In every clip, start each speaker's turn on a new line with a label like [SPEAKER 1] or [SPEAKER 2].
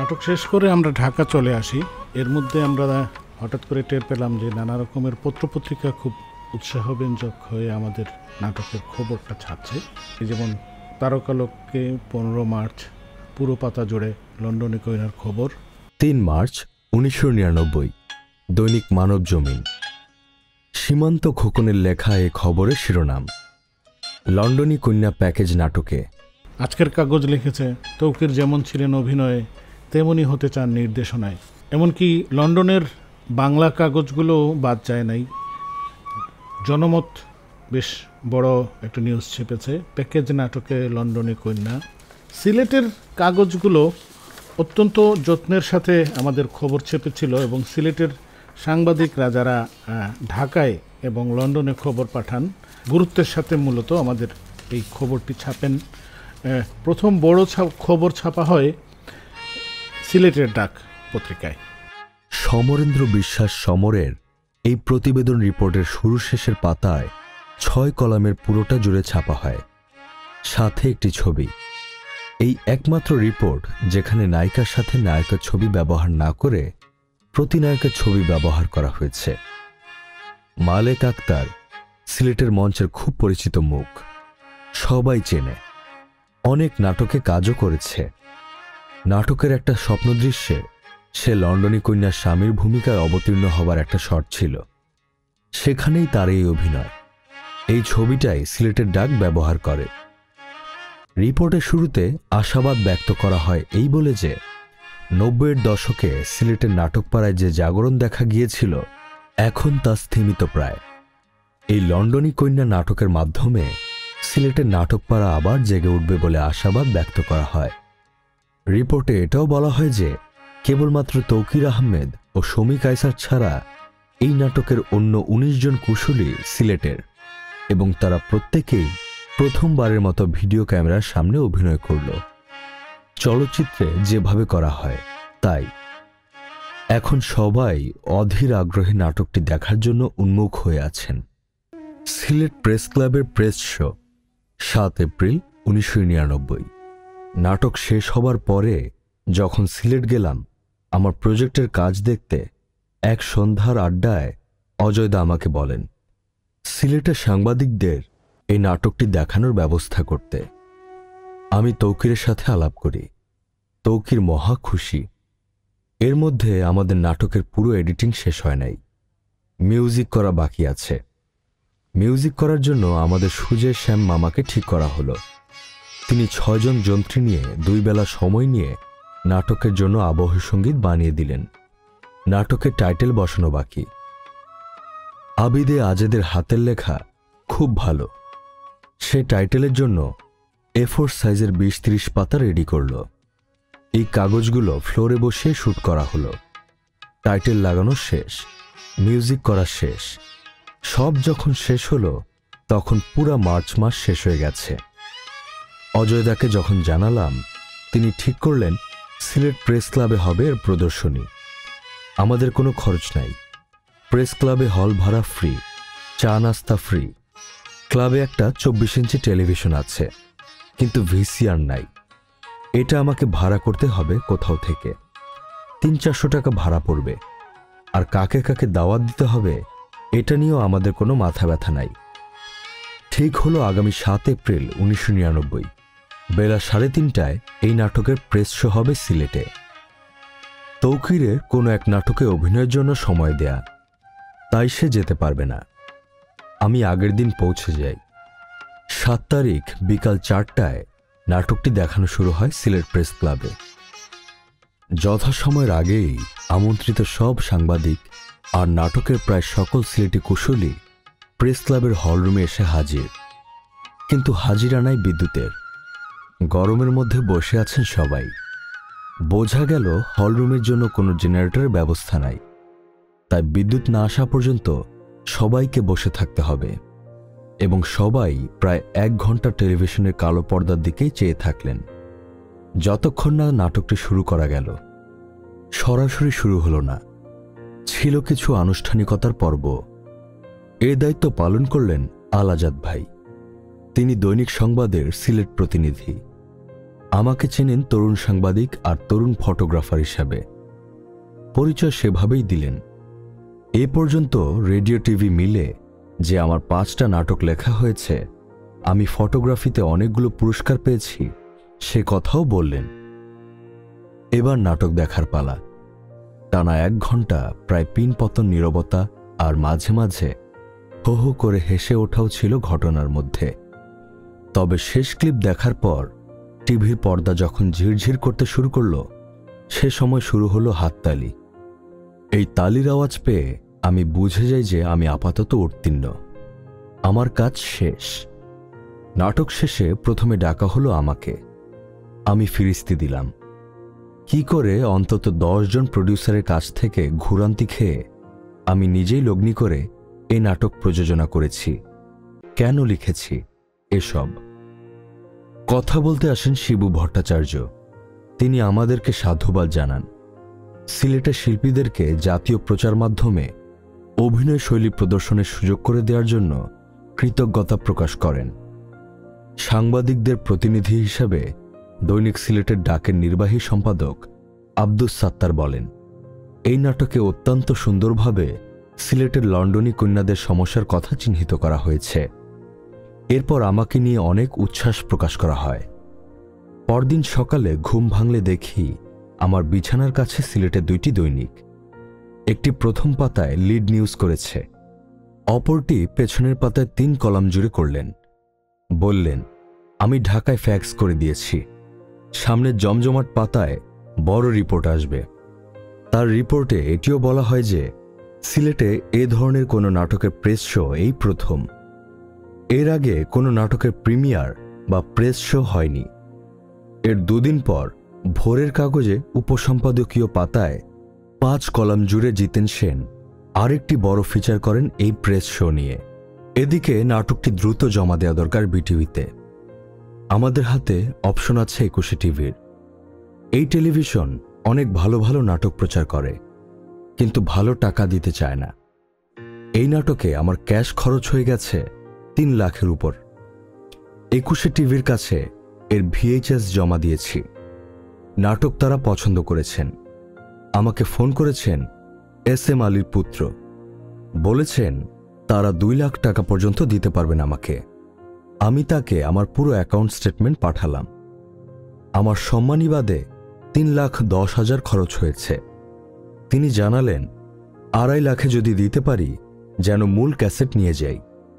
[SPEAKER 1] নাটক শেষ করে আমরা ঢাকা চলে আসি। এর মধ্যে আমরা হঠাৎ করে টের পেলাম যে নানা রকমের পত্রপত্রিকা খুব উৎসাহব্যঞ্জক হয়ে আমাদের নাটকের খবরটা ছাড়ছে। যেমন তারকালোকে 15 মার্চ পুরো পাতা জুড়ে লন্ডনে কইনার খবর।
[SPEAKER 2] 3 মার্চ 1999 দৈনিক মানব জমিন। সীমান্ত খোকনের লেখা এই খবরের শিরোনাম, লন্ডনী কন্যা প্যাকেজ নাটকে।
[SPEAKER 1] আজকের কাগজ লিখেছে, তৌকির যেমন ছিলেন অভিনয়ে তেমনই হতে চান নির্দেশনায়। এমনকি লন্ডনের বাংলা কাগজগুলো বাদ যায় নাই। জনমত বেশ বড় একটা নিউজ ছেপেছে, প্যাকেজ নাটকে লন্ডনে কন্যা। সিলেটের কাগজগুলো অত্যন্ত যত্নের সাথে আমাদের খবর ছেপেছিল এবং সিলেটের সাংবাদিকরা যারা ঢাকায় এবং লন্ডনে খবর পাঠান গুরুত্বের সাথে মূলত আমাদের এই খবরটি ছাপেন। প্রথম বড় খবর ছাপা হয় সিলেটের ডাক পত্রিকায়।
[SPEAKER 2] সমরেন্দ্র বিশ্বাস সমরের এই প্রতিবেদন রিপোর্টের শুরু শেষের পাতায় 6 কলামের পুরোটা জুড়ে ছাপা হয়, সাথে একটি ছবি। এই একমাত্র রিপোর্ট যেখানে নায়িকার সাথে নায়কের ছবি ব্যবহার না করে প্রতিনায়কের ছবি ব্যবহার করা হয়েছে। মালেক আক্তার সিলেটের মঞ্চের খুব পরিচিত মুখ, সবাই চেনে, অনেক নাটকে কাজও করেছে। নাটকের একটা স্বপ্নদৃশ্যে সে লন্ডনী কন্যার স্বামীর ভূমিকায় অবতীর্ণ হবার একটা শট ছিল, সেখানেই তার এই অভিনয়। এই ছবিটাই সিলেটের ডাক ব্যবহার করে। রিপোর্টের শুরুতে আশাবাদ ব্যক্ত করা হয় এই বলে যে 90-এর দশকে সিলেটের নাটকপাড়ায় যে জাগরণ দেখা গিয়েছিল এখন তা স্থিমিত প্রায়। এই লন্ডনী কন্যা নাটকের মাধ্যমে সিলেটের নাটকপাড়া আবার জেগে উঠবে বলে আশাবাদ ব্যক্ত করা হয়। রিপোর্টে এটাও বলা হয় যে কেবলমাত্র তৌকির আহমেদ ও শমী কায়সার ছাড়া এই নাটকের অন্য 19 জন কুশলী সিলেটের, এবং তারা প্রত্যেকেই প্রথমবারের মতো ভিডিও ক্যামেরার সামনে অভিনয় করল। চলচ্চিত্রে যেভাবে করা হয় তাই। এখন সবাই অধীর আগ্রহে নাটকটি দেখার জন্য উন্মুখ হয়ে আছেন। সিলেট প্রেস ক্লাবের প্রেস শো, 7 এপ্রিল 1999। নাটক শেষ হবার পরে যখন সিলেট গেলাম আমার প্রজেক্টের কাজ দেখতে, এক সন্ধ্যার আড্ডায় অজয়দা আমাকে বলেন সিলেটের সাংবাদিকদের এই নাটকটি দেখানোর ব্যবস্থা করতে। আমি তৌকিরের সাথে আলাপ করি। তৌকির মহা খুশি। এর মধ্যে আমাদের নাটকের পুরো এডিটিং শেষ হয় নাই, মিউজিক করা বাকি আছে। মিউজিক করার জন্য আমাদের সুজয় শ্যাম মামাকে ঠিক করা হলো। তিনি 6 জন যন্ত্রী নিয়ে 2 বেলা সময় নিয়ে নাটকের জন্য আবহ সঙ্গীত বানিয়ে দিলেন। নাটকের টাইটেল বসানো বাকি। আবিদে আজেদের হাতের লেখা খুব ভালো। সে টাইটেলের জন্য A4 সাইজের 20-30 পাতা রেডি করল। এই কাগজগুলো ফ্লোরে বসে শুট করা হলো। টাইটেল লাগানো শেষ, মিউজিক করা শেষ। সব যখন শেষ হলো তখন পুরা মার্চ মাস শেষ হয়ে গেছে। অজয়দাকে যখন জানালাম, তিনি ঠিক করলেন সিলেট প্রেস ক্লাবে হবে এর প্রদর্শনী। আমাদের কোনো খরচ নাই। প্রেস ক্লাবে হল ভাড়া ফ্রি, চা নাস্তা ফ্রি। ক্লাবে একটা 24 ইঞ্চি টেলিভিশন আছে, কিন্তু ভিসিআর নাই। এটা আমাকে ভাড়া করতে হবে কোথাও থেকে। 300-400 টাকা ভাড়া পড়বে। আর কাকে কাকে দাওয়াত দিতে হবে এটা নিয়েও আমাদের কোনো মাথা ব্যথা নাই। ঠিক হলো আগামী 7 এপ্রিল 1999 বেলা 3:30টায় এই নাটকের প্রেস শো হবে সিলেটে। তৌকিরের কোনো এক নাটকে অভিনয়ের জন্য সময় দেয়া, তাই সে যেতে পারবে না। আমি আগের দিন পৌঁছে যাই। 7 তারিখ বিকাল 4টায় নাটকটি দেখানো শুরু হয় সিলেট প্রেস ক্লাবে। যথাসময়ের আগেই আমন্ত্রিত সব সাংবাদিক আর নাটকের প্রায় সকল সিলেটি কুশলী প্রেস ক্লাবের হলরুমে এসে হাজির। কিন্তু হাজিরা নাই বিদ্যুতের। গরমের মধ্যে বসে আছেন সবাই। বোঝা গেল হলরুমের জন্য কোনো জেনারেটরের ব্যবস্থা নাই, তাই বিদ্যুৎ না আসা পর্যন্ত সবাইকে বসে থাকতে হবে। এবং সবাই প্রায় 1 ঘন্টা টেলিভিশনের কালো পর্দার দিকেই চেয়ে থাকলেন যতক্ষণ না নাটকটি শুরু করা গেল। সরাসরি শুরু হলো না, ছিল কিছু আনুষ্ঠানিকতার পর্ব। এ দায়িত্ব পালন করলেন আল আজাদ ভাই। তিনি দৈনিক সংবাদের সিলেট প্রতিনিধি। আমাকে চেনেন তরুণ সাংবাদিক আর তরুণ ফটোগ্রাফার হিসাবে। পরিচয় সেভাবেই দিলেন। এ পর্যন্ত রেডিও টিভি মিলে যে আমার 5টা নাটক লেখা হয়েছে, আমি ফটোগ্রাফিতে অনেকগুলো পুরস্কার পেয়েছি, সে কথাও বললেন। এবার নাটক দেখার পালা। টানা 1 ঘন্টা প্রায় পিনপতন নীরবতা, আর মাঝে মাঝে হো হো করে হেসে ওঠাও ছিল ঘটনার মধ্যে। তবে শেষ ক্লিপ দেখার পর টিভির পর্দা যখন ঝিরঝির করতে শুরু করল, সে সময় শুরু হলো হাততালি। এই তালির আওয়াজ পেয়ে আমি বুঝে যাই যে আমি আপাতত উত্তীর্ণ, আমার কাজ শেষ। নাটক শেষে প্রথমে ডাকা হলো আমাকে। আমি ফিরিস্তি দিলাম। কি করে অন্তত 10 জন প্রডিউসারের কাছ থেকে ঘুরান্তি খেয়ে আমি নিজেই লগ্নি করে এই নাটক প্রযোজনা করেছি, কেন লিখেছি, এসব কথা বলতে আসেন শিবু ভট্টাচার্য। তিনি আমাদেরকে সাধুবাদ জানান। সিলেটের শিল্পীদেরকে জাতীয় প্রচার মাধ্যমে অভিনয় শৈলী প্রদর্শনের সুযোগ করে দেওয়ার জন্য কৃতজ্ঞতা প্রকাশ করেন। সাংবাদিকদের প্রতিনিধি হিসাবে দৈনিক সিলেটের ডাকের নির্বাহী সম্পাদক আব্দুস সাত্তার বলেন, এই নাটকে অত্যন্ত সুন্দরভাবে সিলেটের লন্ডনী কন্যাদের সমস্যার কথা চিহ্নিত করা হয়েছে। এরপর আমাকে নিয়ে অনেক উচ্ছ্বাস প্রকাশ করা হয়। পরদিন সকালে ঘুম ভাঙলে দেখি আমার বিছানার কাছে সিলেটের 2টি দৈনিক। একটি প্রথম পাতায় লিড নিউজ করেছে, অপরটি পেছনের পাতায় 3 কলাম জুড়ে করলেন। বললেন, আমি ঢাকায় ফ্যাক্স করে দিয়েছি, সামনের জমজমাট পাতায় বড় রিপোর্ট আসবে। তার রিপোর্টে এটিও বলা হয় যে সিলেটে এ ধরনের কোনো নাটকের প্রেস শো এই প্রথম। এর আগে কোনো নাটকের প্রিমিয়ার বা প্রেস শো হয়নি। এর 2 দিন পর ভোরের কাগজে উপসম্পাদকীয় পাতায় 5 কলাম জুড়ে জিতেন সেন আরেকটি বড় ফিচার করেন এই প্রেস শো নিয়ে। এদিকে নাটকটি দ্রুত জমা দেওয়া দরকার বিটিভিতে। আমাদের হাতে অপশন আছে 21 টিভির। এই টেলিভিশন অনেক ভালো ভালো নাটক প্রচার করে, কিন্তু ভালো টাকা দিতে চায় না। এই নাটকে আমার ক্যাশ খরচ হয়ে গেছে 3 লাখের উপর। 21 টিভির কাছে এর VHS জমা দিয়েছি। নাটক তারা পছন্দ করেছেন। আমাকে ফোন করেছেন SM আলীর পুত্র, বলেছেন তারা 2 লাখ টাকা পর্যন্ত দিতে পারবেন আমাকে। আমি তাকে আমার পুরো অ্যাকাউন্ট স্টেটমেন্ট পাঠালাম। আমার সম্মানী বাদে 3,10,000 খরচ হয়েছে। তিনি জানালেন 2.5 লাখে যদি দিতে পারি যেন মূল ক্যাসেট নিয়ে যাই।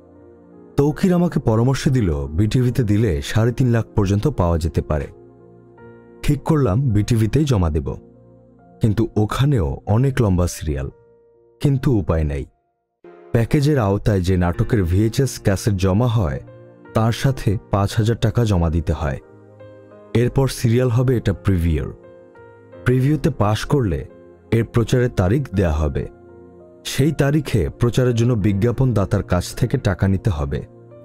[SPEAKER 2] তৌকির আমাকে পরামর্শ দিল বিটিভিতে দিলে 3.5 লাখ পর্যন্ত পাওয়া যেতে পারে। ঠিক করলাম বিটিভিতেই জমা দেব, কিন্তু ওখানেও অনেক লম্বা সিরিয়াল। কিন্তু উপায় নাই, প্যাকেজের আওতায় যে নাটকের VHS ক্যাসেট জমা হয় তার সাথে 5,000 টাকা জমা দিতে হয়। এরপর সিরিয়াল হবে এটা প্রিভিউতে পাশ করলে এর প্রচারের তারিখ দেয়া হবে। সেই তারিখে প্রচারের জন্য বিজ্ঞাপন দাতার কাছ থেকে টাকা নিতে হবে।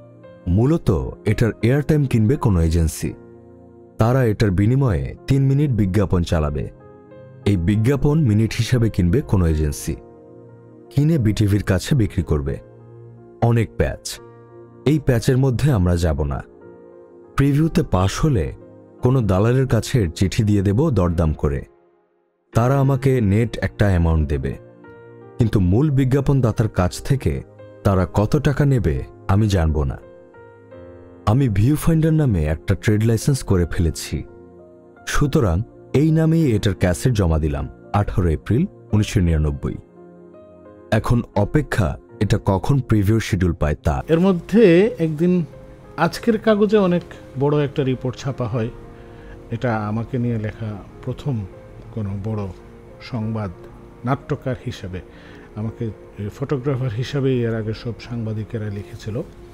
[SPEAKER 2] মূলত এটার এয়ারটাইম কিনবে কোনো এজেন্সি। তারা এটার বিনিময়ে 3 মিনিট বিজ্ঞাপন চালাবে। এই বিজ্ঞাপন মিনিট হিসাবে কিনবে কোনো এজেন্সি, কিনে বিটিভির কাছে বিক্রি করবে। অনেক প্যাচ। এই প্যাচের মধ্যে আমরা যাব না। প্রিভিউতে পাশ হলে কোনো দালালের কাছে চিঠি দিয়ে দেব দরদাম করে। তারা আমাকে নেট একটা অ্যামাউন্ট দেবে, কিন্তু মূল বিজ্ঞাপন দাতার কাছ থেকে তারা কত টাকা নেবে আমি জানব না। আমি ভিউ ফাইন্ডার নামে একটা ট্রেড লাইসেন্স করে ফেলেছি, সুতরাং এই নামেই এটার ক্যাসেট জমা দিলাম 18 এপ্রিল 1999। এখন অপেক্ষা এটা কখন প্রিভিউ শিডিউল পায় তা।
[SPEAKER 1] এর মধ্যে একদিন আজকের কাগজে অনেক বড় একটা রিপোর্ট ছাপা হয়। এটা আমাকে নিয়ে লেখা প্রথম কোনো বড় সংবাদ। নাট্যকার হিসাবে আমাকে ফটোগ্রাফার হিসাবেই এর আগে সব সাংবাদিকেরা লিখেছিল।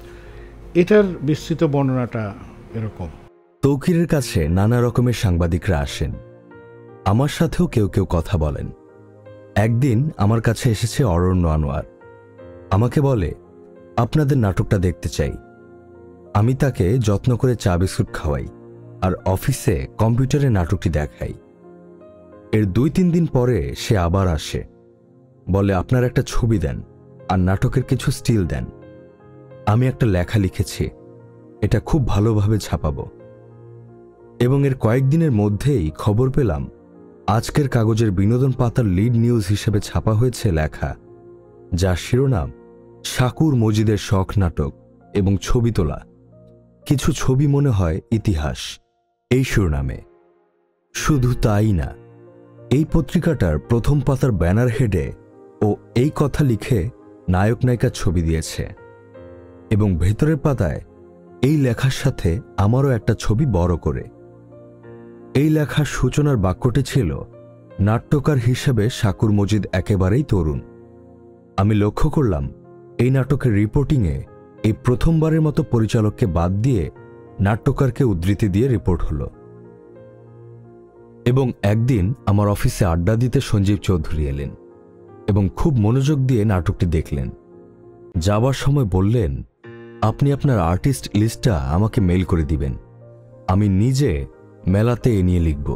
[SPEAKER 1] এটার বিস্তৃত বর্ণনাটা এরকম।
[SPEAKER 2] তৌকিরের কাছে নানা রকমের সাংবাদিকরা আসেন, আমার সাথেও কেউ কেউ কথা বলেন। একদিন আমার কাছে এসেছে অরণ্য আনোয়ার। আমাকে বলে, আপনাদের নাটকটা দেখতে চাই। আমি তাকে যত্ন করে চা বিস্কুট খাওয়াই আর অফিসে কম্পিউটারে নাটকটি দেখাই। এর 2-3 দিন পরে সে আবার আসে, বলে আপনার একটা ছবি দেন আর নাটকের কিছু স্টিল দেন। আমি একটা লেখা লিখেছি, এটা খুব ভালোভাবে ছাপাবো। এবং এর কয়েকদিনের মধ্যেই খবর পেলাম আজকের কাগজের বিনোদন পাতার লিড নিউজ হিসেবে ছাপা হয়েছে লেখা, যার শিরোনাম শাকুর মজিদের শখ নাটক এবং ছবি তোলা, কিছু ছবি মনে হয় ইতিহাস, এই শিরোনামে। শুধু তাই না, এই পত্রিকাটার প্রথম পাতার ব্যানার হেডে ও এই কথা লিখে নায়ক নায়িকার ছবি দিয়েছে এবং ভেতরের পাতায় এই লেখার সাথে আমারও একটা ছবি বড় করে। এই লেখার সূচনার বাক্যটি ছিল, নাট্যকার হিসেবে শাকুর মজিদ একেবারেই তরুণ। আমি লক্ষ্য করলাম এই নাটকের রিপোর্টিংয়ে এই প্রথমবারের মতো পরিচালককে বাদ দিয়ে নাট্যকারকে উদ্ধৃতি দিয়ে রিপোর্ট হলো। এবং একদিন আমার অফিসে আড্ডা দিতে সঞ্জীব চৌধুরী এলেন এবং খুব মনোযোগ দিয়ে নাটকটি দেখলেন। যাবার সময় বললেন, আপনি আপনার আর্টিস্ট লিস্টটা আমাকে মেল করে দিবেন, আমি নিজে মেলাতে এ নিয়ে লিখব।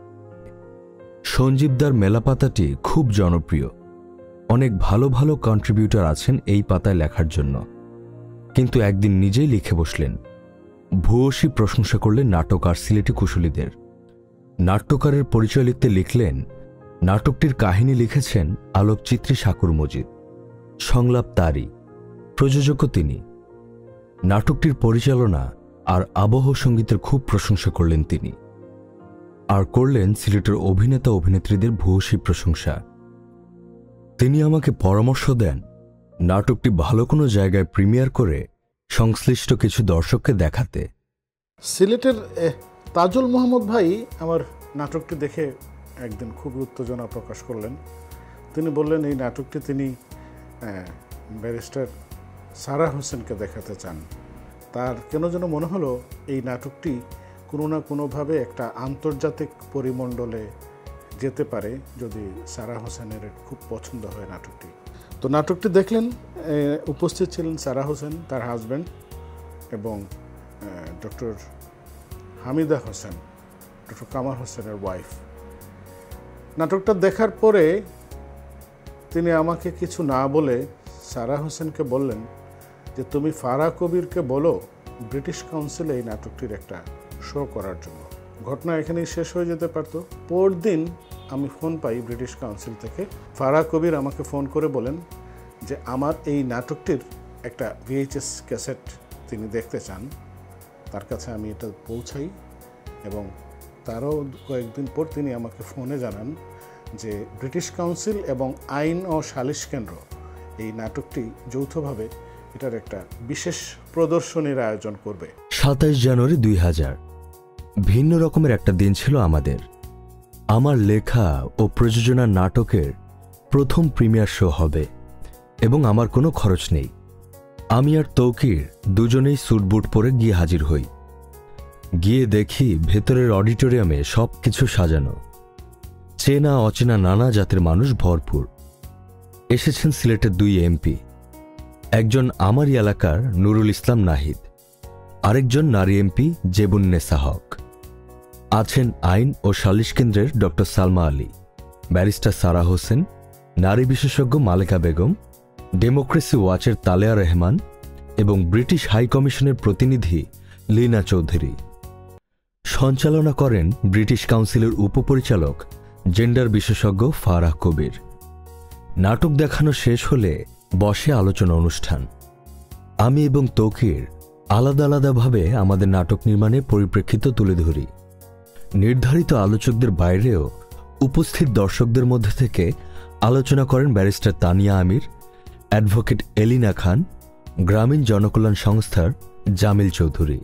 [SPEAKER 2] সঞ্জীবদার মেলা পাতাটি খুব জনপ্রিয়, অনেক ভালো ভালো কন্ট্রিবিউটর আছেন এই পাতায় লেখার জন্য। কিন্তু একদিন নিজেই লিখে বসলেন, ভূয়সী প্রশংসা করলেন নাটক আর সিলেটি কুশলীদের। নাট্যকারের পরিচয় লিখতে লিখলেন, নাটকটির কাহিনী লিখেছেন আলোকচিত্রী শাকুর মজিদ, সংলাপ তারই, প্রযোজকও তিনি। নাটকটির পরিচালনা আর আবহ সঙ্গীতের খুব প্রশংসা করলেন তিনি, আর করলেন সিলেটের অভিনেতা অভিনেত্রীদের ভূয়সী প্রশংসা। তিনি আমাকে পরামর্শ দেন নাটকটি ভালো কোনো জায়গায় প্রিমিয়ার করে সংশ্লিষ্ট কিছু দর্শককে দেখাতে।
[SPEAKER 1] সিলেটের তাজুল মোহাম্মদ ভাই আমার নাটকটি দেখে একদিন খুবই উত্তেজনা প্রকাশ করলেন। তিনি বললেন এই নাটকটি তিনি ব্যারিস্টার সারা হোসেনকে দেখাতে চান। তার কেন যেন মনে হলো এই নাটকটি কোনো না কোনোভাবে একটা আন্তর্জাতিক পরিমণ্ডলে যেতে পারে যদি সারা হোসেনের খুব পছন্দ হয় নাটকটি। তো নাটকটি দেখলেন, উপস্থিত ছিলেন সারা হোসেন, তার হাজব্যান্ড, এবং ডক্টর হামিদা হোসেন, ডক্টর কামাল হোসেনের ওয়াইফ। নাটকটা দেখার পরে তিনি আমাকে কিছু না বলে সারা হোসেনকে বললেন যে তুমি ফারা কবিরকে বলো ব্রিটিশ কাউন্সিলে এই নাটকটির একটা শো করার জন্য। ঘটনা এখানেই শেষ হয়ে যেতে পারত। পরদিন আমি ফোন পাই ব্রিটিশ কাউন্সিল থেকে। ফারা কবির আমাকে ফোন করে বলেন যে আমার এই নাটকটির একটা VHS ক্যাসেট তিনি দেখতে চান। তার কাছে আমি এটা পৌঁছাই এবং তারও কয়েকদিন পর তিনি আমাকে ফোনে জানান যে ব্রিটিশ কাউন্সিল এবং আইন ও সালিশ কেন্দ্র এই নাটকটি যৌথভাবে এটার একটা বিশেষ প্রদর্শনীর আয়োজন করবে।
[SPEAKER 2] 27 জানুয়ারি 2000 ভিন্ন রকমের একটা দিন ছিল আমাদের। আমার লেখা ও প্রযোজনার নাটকের প্রথম প্রিমিয়ার শো হবে এবং আমার কোনো খরচ নেই। আমি আর তৌকির দুজনেই স্যুটবুট পরে গিয়ে হাজির হই। গিয়ে দেখি ভেতরের অডিটোরিয়ামে সব কিছু সাজানো, চেনা অচেনা নানা জাতের মানুষ ভরপুর। এসেছেন সিলেটের 2 MP, একজন আমারই এলাকার নুরুল ইসলাম নাহিদ, আরেকজন নারী MP জেবুন্নেসা হক। আছেন আইন ও সালিশ কেন্দ্রের ডক্টর সালমা আলী, ব্যারিস্টার সারা হোসেন, নারী বিশেষজ্ঞ মালেকা বেগম, ডেমোক্রেসি ওয়াচের তালেয়া রহমান এবং ব্রিটিশ হাই কমিশনের প্রতিনিধি লীনা চৌধুরী। সঞ্চালনা করেন ব্রিটিশ কাউন্সিলের উপপরিচালক জেন্ডার বিশেষজ্ঞ ফারাহ কবির। নাটক দেখানো শেষ হলে বসে আলোচনা অনুষ্ঠান। আমি এবং তৌকির আলাদা আলাদাভাবে আমাদের নাটক নির্মাণের পরিপ্রেক্ষিত তুলে ধরি। নির্ধারিত আলোচকদের বাইরেও উপস্থিত দর্শকদের মধ্যে থেকে আলোচনা করেন ব্যারিস্টার তানিয়া আমির, অ্যাডভোকেট এলিনা খান, গ্রামীণ জনকল্যাণ সংস্থার জামিল চৌধুরী।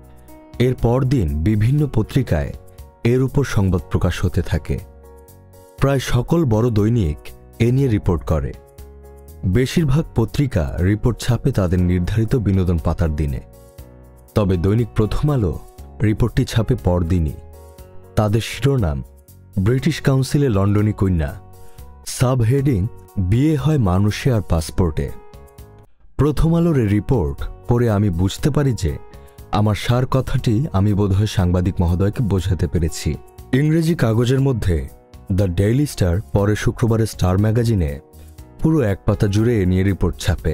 [SPEAKER 2] এর পরদিন বিভিন্ন পত্রিকায় এর উপর সংবাদ প্রকাশ হতে থাকে। প্রায় সকল বড় দৈনিক এ নিয়ে রিপোর্ট করে। বেশিরভাগ পত্রিকা রিপোর্ট ছাপে তাদের নির্ধারিত বিনোদন পাতার দিনে, তবে দৈনিক প্রথম আলো রিপোর্টটি ছাপে পরদিনই। তাদের শিরোনাম ব্রিটিশ কাউন্সিলে লন্ডনী কন্যা, সাব হেডিং বিয়ে হয় মানুষে আর পাসপোর্টে। প্রথম আলোর এই রিপোর্ট পড়ে আমি বুঝতে পারি যে আমার সার কথাটি আমি বোধহয় সাংবাদিক মহোদয়কে বোঝাতে পেরেছি। ইংরেজি কাগজের মধ্যে দ্য ডেইলি স্টার, পরে শুক্রবারের স্টার ম্যাগাজিনে পুরো এক পাতা জুড়ে এ নিয়ে রিপোর্ট ছাপে।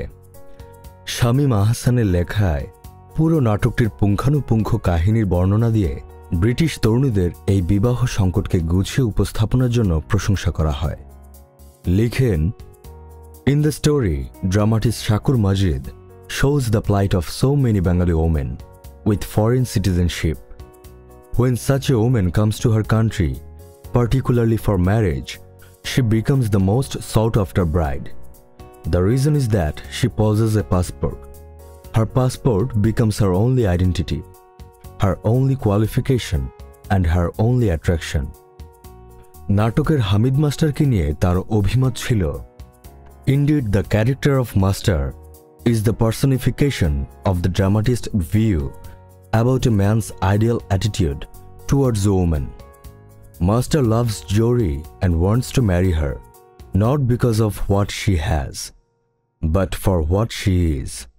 [SPEAKER 2] শামীম আহসানের লেখায় পুরো নাটকটির পুঙ্খানুপুঙ্খ কাহিনীর বর্ণনা দিয়ে ব্রিটিশ তরুণীদের এই বিবাহ সংকটকে গুছিয়ে উপস্থাপনের জন্য প্রশংসা করা হয়। লিখেন, In the story, dramatist Shakur Majid shows the plight of so many Bengali women with foreign citizenship. When such a woman comes to her country, particularly for marriage, she becomes the most sought-after bride. The reason is that she possesses a passport. Her passport becomes her only identity, her only qualification, and her only attraction. নাটকের হামিদ মাস্টারকে নিয়ে তার অভিমত ছিল, Indeed, the character of Master is the personification of the dramatist's view about a man's ideal attitude towards a woman. Master loves Jori and wants to marry her, not because of what she has, but for what she is.